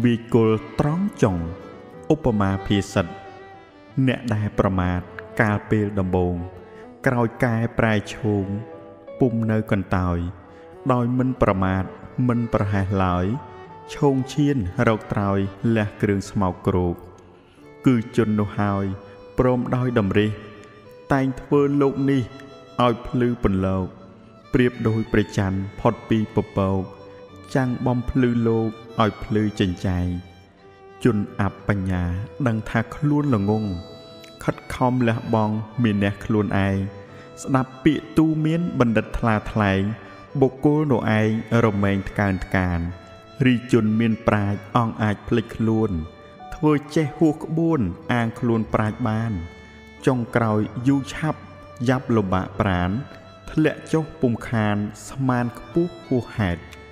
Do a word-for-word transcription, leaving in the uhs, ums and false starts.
វាគល់ត្រង់ចុងឧបមាភាសិតអ្នកដែលប្រមាថកាលពេលដំបូងក្រោយកែប្រែឈោងពុំនៅកន្តើយដោយមិនប្រមាថមិនប្រហែសឡើយឈោងឈានរកត្រើយលះគ្រឿងស្មោកគ្រោកគឺជននោះហើយព្រមដោយតម្រិះតែងធ្វើលោកនេះឲ្យភ្លឺពន្លកប្រៀបដោយព្រះច័ន្ទផុតពីពពកចាំងបំភ្លឺលោកឲ្យភ្លឺចិញ្ចែងជនអបញ្ញាដឹងថាខ្លួនល្ងងខិតខំលះបង់មានអ្នកខ្លួនឯងស្ដាប់ពាក្យទូមានបណ្ឌិតថ្លាថ្លែងបុគ្គលនោះឯងរមែងថ្កើងថ្កានរីជនមានប្រាជ្ញអង្គអាចភ្លេចខ្លួនធ្វើចេះហួសក្បួនអាងខ្លួនប្រាជ្ញបានចុងក្រោយយូរឆាប់យ៉ាប់លំបាកប្រានធ្លាក់ចុះពុំខានស្មានខ្ពស់ហួសហេតុ